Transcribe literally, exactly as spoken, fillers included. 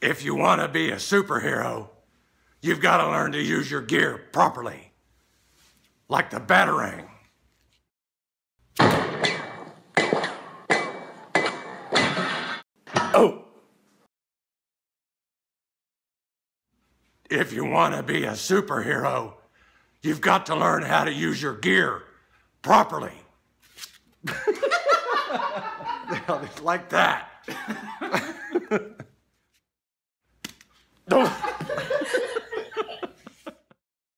If you want to be a superhero, you've got to learn to use your gear properly. Like the Batarang. Oh! If you want to be a superhero, you've got to learn how to use your gear properly. Like that. No.